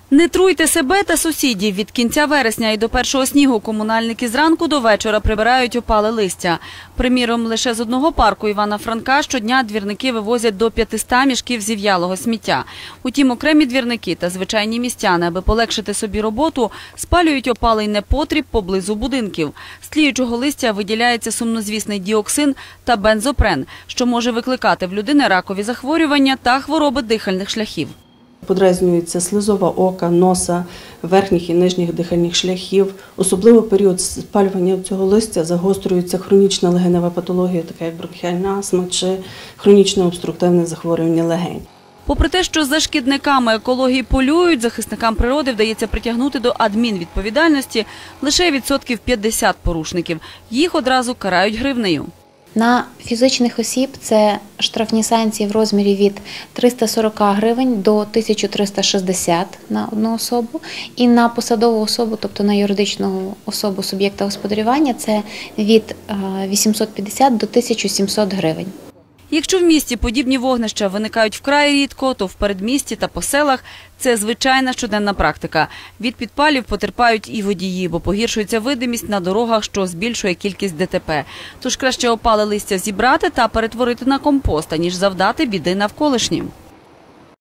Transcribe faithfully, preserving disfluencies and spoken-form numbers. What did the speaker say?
Не труйте себе та сусідів. Від кінця вересня і до першого снігу комунальники зранку до вечора прибирають опале листя. Приміром, лише з одного парку Івана Франка щодня двірники вивозять до п'ятисот мішків зів'ялого сміття. Утім, окремі двірники та звичайні містяни, аби полегшити собі роботу, спалюють опалий непотріб поблизу будинків. З тліючого листя виділяється сумнозвісний діоксин та бензопрен, що може викликати в людини ракові захворювання та хвороби дихальних шляхів. Подразнюється слизова ока, носа, верхніх і нижніх дихальних шляхів. Особливо в період спалювання цього листя загострюється хронічна легенева патологія, така як бронхіальна астма чи хронічне обструктивне захворювання легень. Попри те, що за шкідниками екології полюють, захисникам природи вдається притягнути до адмінвідповідальності лише відсотків п'ятдесят порушників. Їх одразу карають гривнею. На фізичних осіб це штрафні санкції в розмірі від триста сорок гривень до тисяча триста шістдесят на одну особу. І на посадову особу, тобто на юридичну особу суб'єкта господарювання, це від вісімсот п'ятдесят до тисячі сімсот гривень. Якщо в місті подібні вогнища виникають вкрай рідко, то в передмісті та по селах це звичайна щоденна практика. Від підпалів потерпають і водії, бо погіршується видимість на дорогах, що збільшує кількість ДТП. Тож краще опале листя зібрати та перетворити на компост, аніж завдати біди навколишнім.